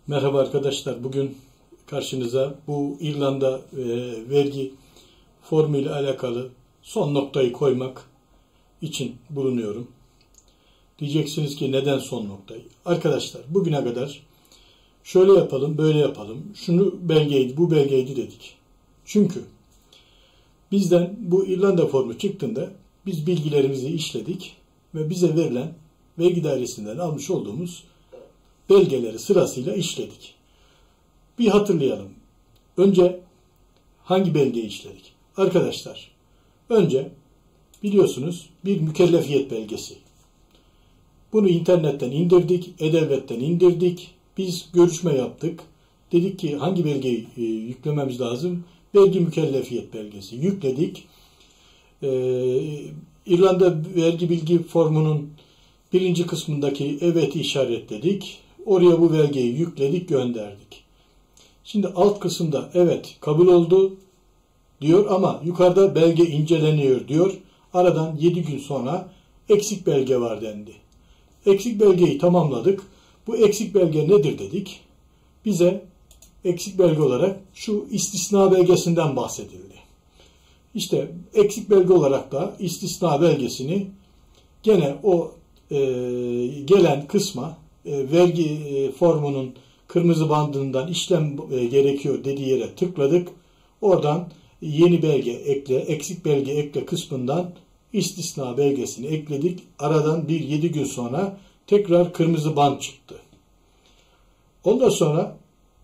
Merhaba arkadaşlar. Bugün karşınıza bu İrlanda vergi formülü ile alakalı son noktayı koymak için bulunuyorum. Diyeceksiniz ki neden son noktayı? Arkadaşlar bugüne kadar şöyle yapalım, böyle yapalım, şunu belgeydi, bu belgeydi dedik. Çünkü bizden bu İrlanda formu çıktığında biz bilgilerimizi işledik ve bize verilen vergi dairesinden almış olduğumuz belgeleri sırasıyla işledik. Bir hatırlayalım. Önce hangi belgeyi işledik? Arkadaşlar, önce biliyorsunuz bir mükellefiyet belgesi. Bunu internetten indirdik, E-Devlet'ten indirdik. Biz görüşme yaptık. Dedik ki hangi belgeyi yüklememiz lazım? Vergi mükellefiyet belgesi. Yükledik. İrlanda vergi bilgi formunun birinci kısmındaki evet'i işaretledik. Oraya bu belgeyi yükledik, gönderdik. Şimdi alt kısımda evet kabul oldu diyor ama yukarıda belge inceleniyor diyor. Aradan 7 gün sonra eksik belge var dendi. Eksik belgeyi tamamladık. Bu eksik belge nedir dedik. Bize eksik belge olarak şu istisna belgesinden bahsedildi. İşte eksik belge olarak da istisna belgesini gene o gelen kısma vergi formunun kırmızı bandından işlem gerekiyor dediği yere tıkladık. Oradan yeni belge ekle, eksik belge ekle kısmından istisna belgesini ekledik. Aradan 7 gün sonra tekrar kırmızı band çıktı. Ondan sonra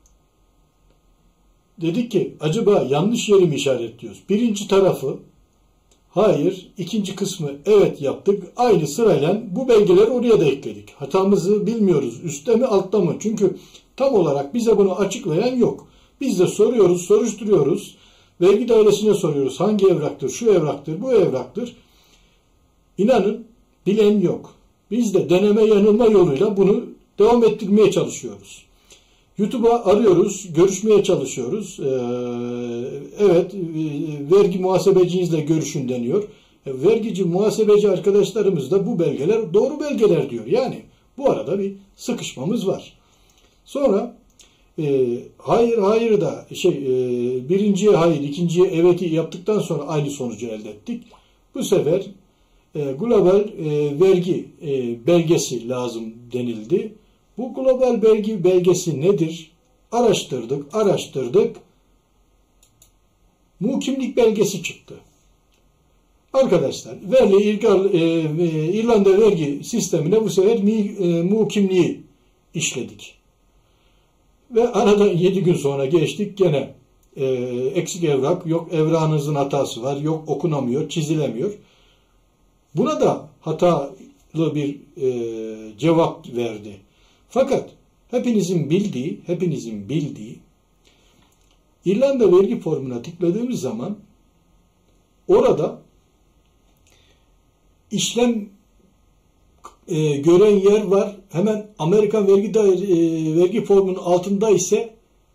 dedik ki acaba yanlış yeri mi işaretliyoruz? Birinci tarafı hayır, ikinci kısmı evet yaptık. Aynı sırayla bu belgeleri oraya da ekledik. Hatamızı bilmiyoruz. Üstte mi altta mı? Çünkü tam olarak bize bunu açıklayan yok. Biz de soruyoruz, soruşturuyoruz. Vergi dairesine soruyoruz. Hangi evraktır? Şu evraktır, bu evraktır. İnanın bilen yok. Biz de deneme yanılma yoluyla bunu devam ettirmeye çalışıyoruz. YouTube'a arıyoruz, görüşmeye çalışıyoruz. Evet, vergi muhasebecinizle görüşün deniyor. Vergici, muhasebeci arkadaşlarımız da bu belgeler doğru belgeler diyor. Yani bu arada bir sıkışmamız var. Sonra hayır da birinciye hayır, ikinciye evet'i yaptıktan sonra aynı sonucu elde ettik. Bu sefer global vergi belgesi lazım denildi. Bu global vergi belgesi nedir? Araştırdık. Mukimlik belgesi çıktı. Arkadaşlar, İrlanda vergi sistemine bu sefer mukimliği işledik. Ve aradan 7 gün sonra geçtik. Gene eksik evrak, yok evrağınızın hatası var, yok okunamıyor, çizilemiyor. Buna da hatalı bir cevap verdi. Fakat hepinizin bildiği İrlanda vergi formuna tıkladığımız zaman orada işlem gören yer var. Hemen Amerikan vergi formunun altında ise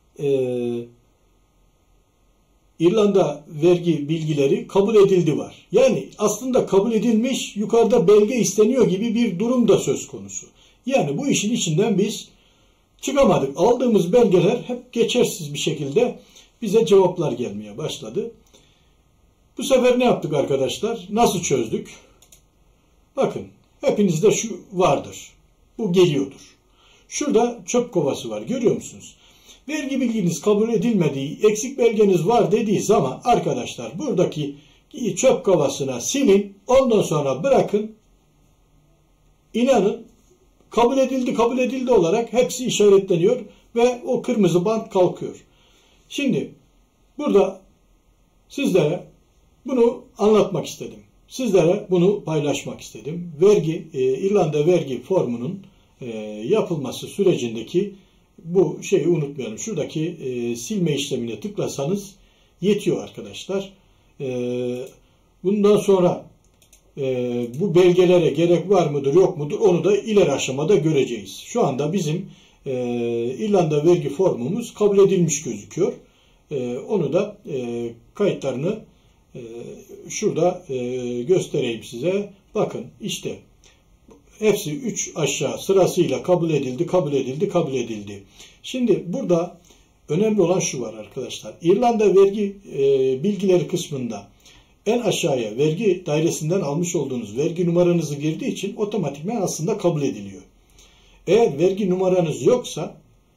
İrlanda vergi bilgileri kabul edildi var. Yani aslında kabul edilmiş, yukarıda belge isteniyor gibi bir durum da söz konusu. Yani bu işin içinden biz çıkamadık. Aldığımız belgeler hep geçersiz bir şekilde bize cevaplar gelmeye başladı. Bu sefer ne yaptık arkadaşlar? Nasıl çözdük? Bakın, hepinizde şu vardır. Bu geliyordur. Şurada çöp kovası var. Görüyor musunuz? Vergi bilginiz kabul edilmediği, eksik belgeniz var dediği zaman arkadaşlar buradaki çöp kovasına silin. Ondan sonra bırakın. İnanın kabul edildi olarak hepsi işaretleniyor ve o kırmızı bant kalkıyor. Şimdi burada sizlere bunu anlatmak istedim. Sizlere bunu paylaşmak istedim. İrlanda vergi formunun yapılması sürecindeki bu şeyi unutmayalım. Şuradaki silme işlemine tıklasanız yetiyor arkadaşlar. Bundan sonra bu belgelere gerek var mıdır yok mudur onu da ileri aşamada göreceğiz. Şu anda bizim İrlanda vergi formumuz kabul edilmiş gözüküyor. Onu da kayıtlarını şurada göstereyim size. Bakın işte hepsi 3 aşağı sırasıyla kabul edildi, kabul edildi, kabul edildi. Şimdi burada önemli olan şu var arkadaşlar. İrlanda vergi bilgileri kısmında en aşağıya vergi dairesinden almış olduğunuz vergi numaranızı girdiği için otomatikman aslında kabul ediliyor. Eğer vergi numaranız yoksa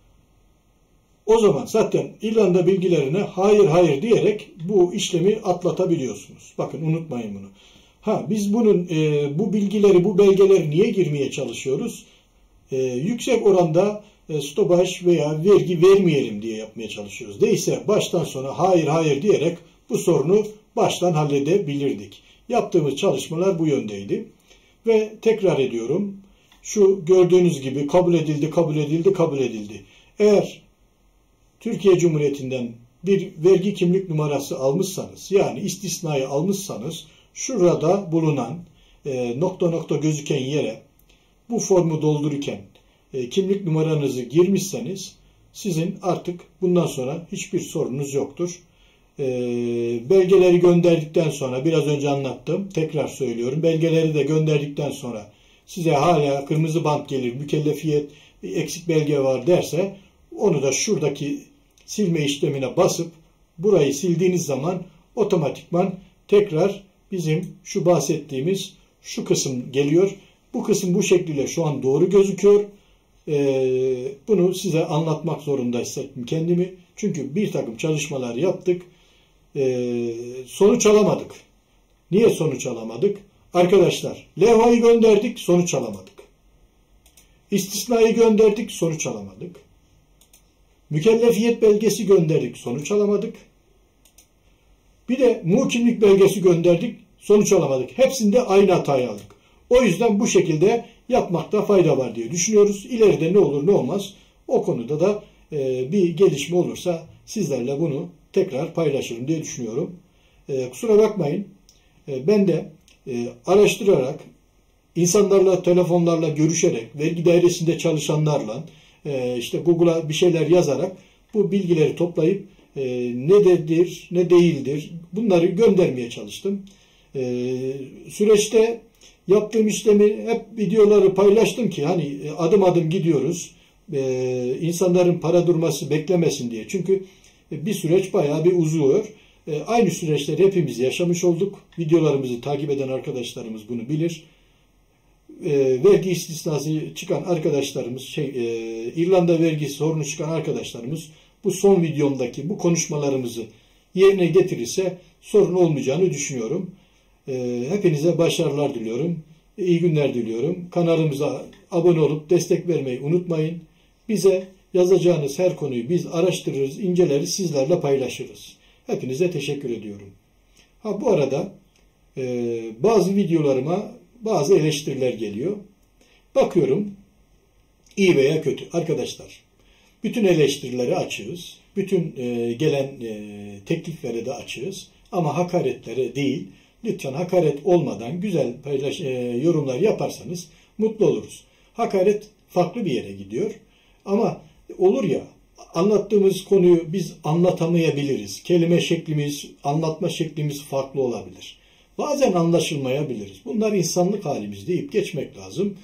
o zaman zaten İrlanda bilgilerine hayır hayır diyerek bu işlemi atlatabiliyorsunuz. Bakın unutmayın bunu. Biz bunun bu bilgileri, bu belgeleri niye girmeye çalışıyoruz? Yüksek oranda stopaj veya vergi vermeyelim diye yapmaya çalışıyoruz. Değilse baştan sona hayır hayır diyerek bu sorunu baştan halledebilirdik. Yaptığımız çalışmalar bu yöndeydi. Ve tekrar ediyorum. Şu gördüğünüz gibi kabul edildi, kabul edildi, kabul edildi. Eğer Türkiye Cumhuriyeti'nden bir vergi kimlik numarası almışsanız, yani istisnayı almışsanız, şurada bulunan nokta nokta gözüken yere bu formu doldururken kimlik numaranızı girmişseniz sizin artık bundan sonra hiçbir sorunuz yoktur. Belgeleri gönderdikten sonra biraz önce anlattım, tekrar söylüyorum, belgeleri de gönderdikten sonra size hala kırmızı bant gelir, mükellefiyet eksik belge var derse onu da şuradaki silme işlemine basıp burayı sildiğiniz zaman otomatikman tekrar bizim şu bahsettiğimiz şu kısım geliyor. Bu kısım bu şekilde şu an doğru gözüküyor. Bunu size anlatmak zorunda hissettim kendimi. Çünkü bir takım çalışmalar yaptık. Sonuç alamadık. Niye sonuç alamadık? Arkadaşlar, levhayı gönderdik, sonuç alamadık. İstisnayı gönderdik, sonuç alamadık. Mükellefiyet belgesi gönderdik, sonuç alamadık. Bir de muhkimlik belgesi gönderdik, sonuç alamadık. Hepsinde aynı hatayı aldık. O yüzden bu şekilde yapmakta fayda var diye düşünüyoruz. İleride ne olur ne olmaz o konuda da bir gelişme olursa sizlerle bunu tekrar paylaşırım diye düşünüyorum. Kusura bakmayın. Ben de araştırarak, insanlarla, telefonlarla görüşerek, vergi dairesinde çalışanlarla, işte Google'a bir şeyler yazarak bu bilgileri toplayıp nedir, ne değildir bunları göndermeye çalıştım. Süreçte yaptığım işlemi hep videoları paylaştım ki hani adım adım gidiyoruz. İnsanların para durması beklemesin diye. Çünkü bir süreç bayağı bir uzuyor. Aynı süreçleri hepimiz yaşamış olduk. Videolarımızı takip eden arkadaşlarımız bunu bilir. Vergi istisnası çıkan arkadaşlarımız, İrlanda vergisi sorunu çıkan arkadaşlarımız bu son videomdaki bu konuşmalarımızı yerine getirirse sorun olmayacağını düşünüyorum. Hepinize başarılar diliyorum. İyi günler diliyorum. Kanalımıza abone olup destek vermeyi unutmayın. Bize yazacağınız her konuyu biz araştırırız, inceleriz, sizlerle paylaşırız. Hepinize teşekkür ediyorum. Bu arada bazı videolarıma bazı eleştiriler geliyor. Bakıyorum iyi veya kötü. Arkadaşlar bütün eleştirilere açığız. Bütün gelen tekliflere de açığız. Ama hakaretlere değil. Lütfen hakaret olmadan güzel yorumlar yaparsanız mutlu oluruz. Hakaret farklı bir yere gidiyor. Ama olur ya anlattığımız konuyu biz anlatamayabiliriz. Kelime şeklimiz, anlatma şeklimiz farklı olabilir. Bazen anlaşılmayabiliriz. Bunlar insanlık halimiz deyip geçmek lazım.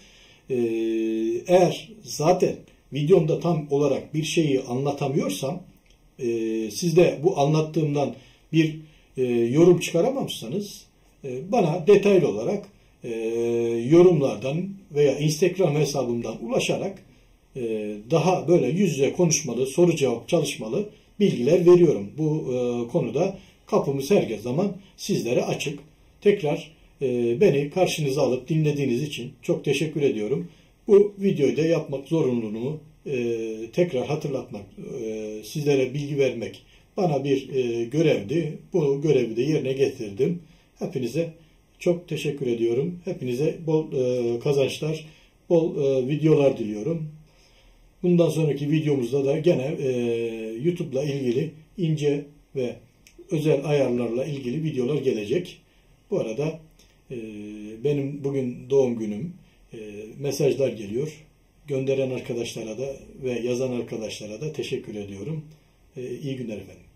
Eğer zaten videomda tam olarak bir şeyi anlatamıyorsam siz de bu anlattığımdan bir yorum çıkaramamışsanız bana detaylı olarak yorumlardan veya Instagram hesabımdan ulaşarak daha böyle yüz yüze konuşmalı, soru cevap çalışmalı bilgiler veriyorum. Bu konuda kapımız her zaman sizlere açık. Tekrar beni karşınıza alıp dinlediğiniz için çok teşekkür ediyorum. Bu videoyu da yapmak zorunluluğumu tekrar hatırlatmak, sizlere bilgi vermek bana bir görevdi. Bu görevi de yerine getirdim. Hepinize çok teşekkür ediyorum. Hepinize bol kazançlar, bol videolar diliyorum. Bundan sonraki videomuzda da gene YouTube'la ilgili ince ve özel ayarlarla ilgili videolar gelecek. Bu arada benim bugün doğum günüm, mesajlar geliyor. Gönderen arkadaşlara da ve yazan arkadaşlara da teşekkür ediyorum. İyi günler efendim.